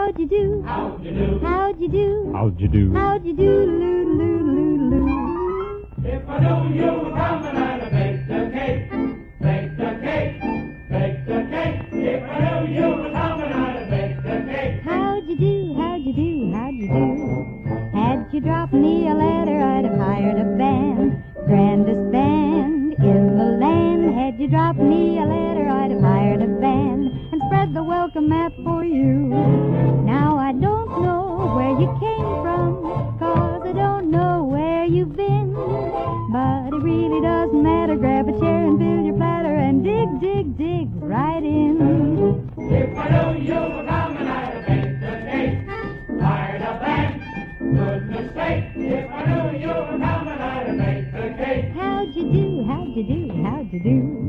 How'd you do? How'd you do? How'd you do? How'd you do? How'd you do? Loo-loo-loo-loo-loo. If I knew you were coming, I'd have baked a cake. Baked a cake. Baked a cake. If I knew you were coming, I'd have baked a cake. How'd you do? How'd you do? How'd you do? Had you dropped me a letter, I'd have hired a band. Grandest band in the land. Had you dropped me a letter, I'd have hired a band and spread the welcome mat for you. Now I don't know where you came from, 'cause I don't know where you've been. But it really doesn't matter. Grab a chair and fill your platter and dig, dig, dig right in. If I knew you were coming, I'd have baked a cake. Hired a band. Good mistake. If I knew you were coming, I'd have baked a cake. How'd you do? How'd you do? How'd you do?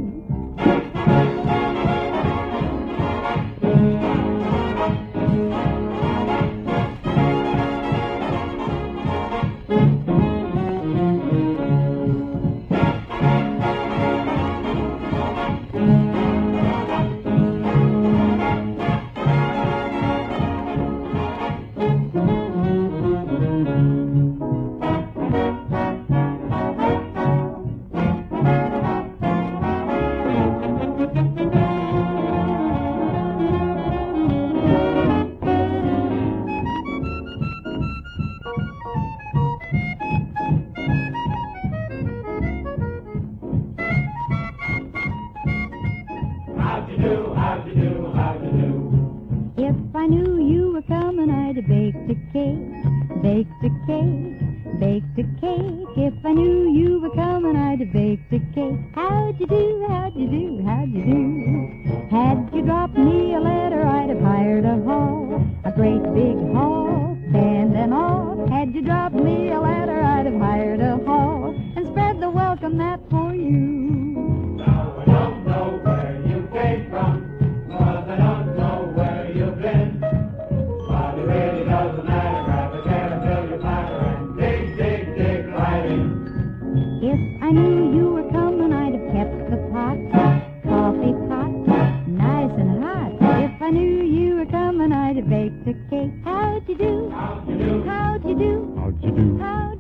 How'd you do? How'd you do? How'd you do? If I knew you were coming, I'd have baked a cake, baked a cake, baked a cake. If I knew you were coming, I'd have baked a cake. How'd you do? How'd you do? How'd you do? Had you dropped me a letter, I'd have hired a hall, a great big hall, band and all. Had you dropped me a letter, I'd have hired a hall and spread the welcome mat for you. Now I don't know where you came from, 'cause I don't know where you've been. But it really doesn't matter. Grab a chair and fill your platter and dig, dig, dig right in. If I knew you were coming, I'd have kept the pot, coffee pot, nice and hot. If I knew you were coming, I'd have baked a cake. How'd you do? How'd you do? How'd you do? How'd you do? How'd